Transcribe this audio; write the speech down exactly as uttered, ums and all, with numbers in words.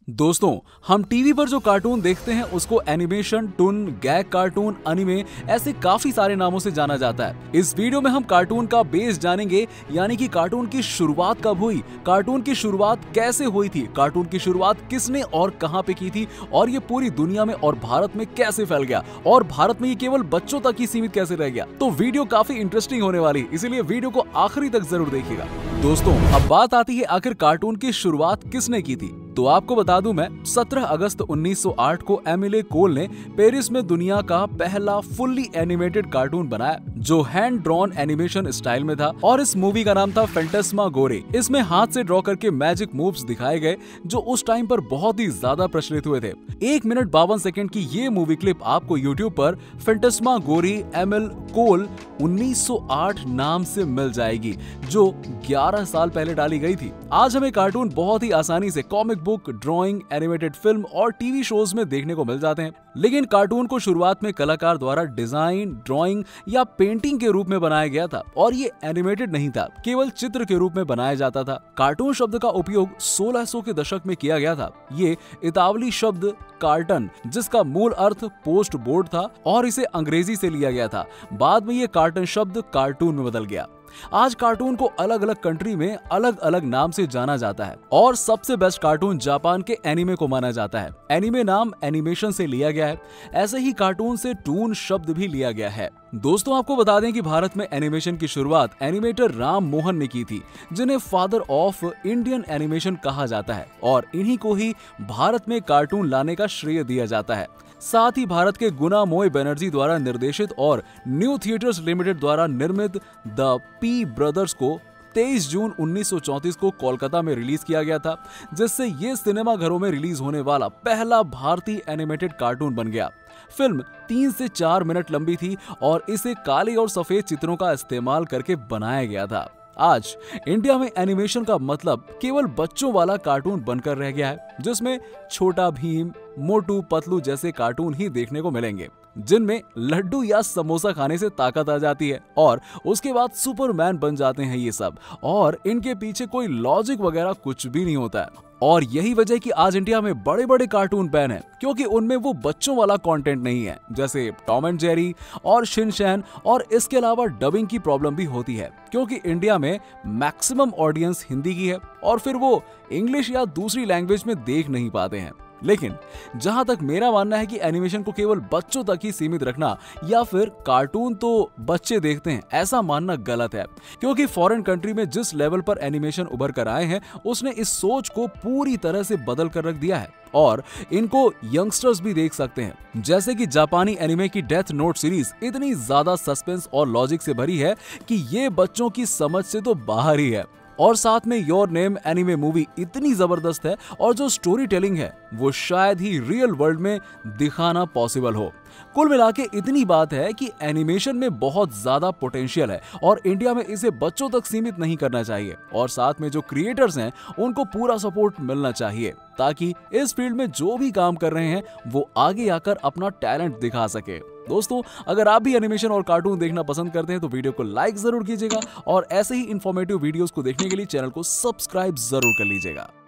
दोस्तों, हम टीवी पर जो कार्टून देखते हैं उसको animation, toon, gag cartoon, anime ऐसे काफी सारे नामों से जाना जाता है। इस वीडियो में हम कार्टून का बेस जानेंगे, यानी कि कार्टून की शुरुआत कब हुई, कार्टून की शुरुआत कैसे हुई थी, कार्टून की शुरुआत किसने और कहां पे की थी, और ये पूरी दुनिया में और भारत में कैसे फैल गया, और भारत में ये केवल बच्चों तक ही सीमित कैसे रह गया। तो वीडियो काफी इंटरेस्टिंग होने वाली है, इसीलिए वीडियो को आखिरी तक जरूर देखिएगा। दोस्तों, अब बात आती है आखिर कार्टून की शुरुआत किसने की थी। तो आपको बता दूं मैं, सत्रह अगस्त उन्नीस सौ आठ को एमिले कोल ने पेरिस में दुनिया का पहला फुल्ली एनिमेटेड कार्टून बनाया, जो हैंड ड्रॉन एनिमेशन स्टाइल में था, और इस मूवी का नाम था फैंटास्मागोरे। इसमें हाथ से ड्रॉ करके मैजिक मूव्स दिखाए गए, जो उस टाइम पर बहुत ही ज्यादा प्रचलित हुए थे। एक मिनट बावन सेकंड की ये मूवी क्लिप आपको यूट्यूब पर फैंटास्मागोरे एमिल कोल उन्नीस सौ आठ नाम से मिल जाएगी, जो ग्यारह साल पहले डाली गई थी। आज हमें कार्टून बहुत ही आसानी से comic book, drawing, animated film और टीवी शोज में देखने को मिल जाते हैं, लेकिन कार्टून को शुरुआत में कलाकार द्वारा डिजाइन, ड्राइंग या पेंटिंग के रूप में बनाया गया था, और ये एनिमेटेड नहीं था, केवल चित्र के रूप में बनाया जाता था। कार्टून शब्द का उपयोग सोलह सौ के दशक में किया गया था। ये इतावली शब्द कार्टन, जिसका मूल अर्थ पोस्ट बोर्ड था, और इसे अंग्रेजी से लिया गया था। बाद में ये कार्टन शब्द कार्टून में बदल गया। आज कार्टून को अलग अलग कंट्री में अलग अलग नाम से जाना जाता है, और सबसे बेस्ट कार्टून जापान के एनिमे को माना जाता है। एनिमे नाम एनिमेशन से लिया गया है, ऐसे ही कार्टून से टून शब्द भी लिया गया है। दोस्तों, आपको बता दें कि भारत में एनिमेशन की शुरुआत एनिमेटर राम मोहन ने की थी, जिन्हें फादर ऑफ इंडियन एनिमेशन कहा जाता है, और इन्हीं को ही भारत में कार्टून लाने का श्रेय दिया जाता है। साथ ही भारत के गुनामोय बनर्जी द्वारा निर्देशित और न्यू थिएटर्स लिमिटेड द्वारा निर्मित द पी ब्रदर्स को तेईस जून उन्नीस सौ चौंतीस को कोलकाता में रिलीज किया गया था, जिससे ये सिनेमा घरों में रिलीज होने वाला पहला भारतीय एनिमेटेड कार्टून बन गया। फिल्म तीन से चार मिनट लंबी थी, और इसे काले और सफेद चित्रों का इस्तेमाल करके बनाया गया था। आज इंडिया में एनिमेशन का मतलब केवल बच्चों वाला कार्टून बनकर रह गया है, जिसमें छोटा भीम, मोटू पतलू जैसे कार्टून ही देखने को मिलेंगे, जिनमें लड्डू या समोसा खाने से ताकत आ जाती है, और उसके बाद सुपरमैन बन जाते हैं ये सब, और इनके पीछे कोई लॉजिक वगैरह कुछ भी नहीं होता है। और यही वजह कि आज इंडिया में बड़े बड़े कार्टून बैन है, क्योंकि उनमें वो बच्चों वाला कंटेंट नहीं है, जैसे टॉम एंड जेरी और शिनचैन। और इसके अलावा डबिंग की प्रॉब्लम भी होती है, क्योंकि इंडिया में मैक्सिमम ऑडियंस हिंदी की है, और फिर वो इंग्लिश या दूसरी लैंग्वेज में देख नहीं पाते हैं। लेकिन जहां तक मेरा मानना है कि एनिमेशन को केवल बच्चों तक ही सीमित रखना, या फिर कार्टून तो बच्चे देखते हैं, ऐसा मानना गलत है, क्योंकि फॉरेन कंट्री में जिस लेवल पर एनिमेशन उभर कर आए हैं, उसने इस सोच को पूरी तरह से बदल कर रख दिया है, और इनको यंगस्टर्स भी देख सकते हैं। जैसे कि जापानी एनिमे की डेथ नोट सीरीज इतनी ज्यादा सस्पेंस और लॉजिक से भरी है कि ये बच्चों की समझ से तो बाहर ही है। और साथ में योर नेम एनिमे मूवी इतनी जबरदस्त है, और जो स्टोरी टेलिंग है वो शायद ही रियल वर्ल्ड में दिखाना पॉसिबल हो। कुल मिला के इतनी बात है कि एनिमेशन में बहुत ज्यादा पोटेंशियल है, और इंडिया में इसे बच्चों तक सीमित नहीं करना चाहिए, और साथ में जो क्रिएटर्स हैं उनको पूरा सपोर्ट मिलना चाहिए, ताकि इस फील्ड में जो भी काम कर रहे हैं वो आगे आकर अपना टैलेंट दिखा सके। दोस्तों, अगर आप भी एनिमेशन और कार्टून देखना पसंद करते हैं तो वीडियो को लाइक जरूर कीजिएगा, और ऐसे ही इंफॉर्मेटिव वीडियोस को देखने के लिए चैनल को सब्सक्राइब जरूर कर लीजिएगा।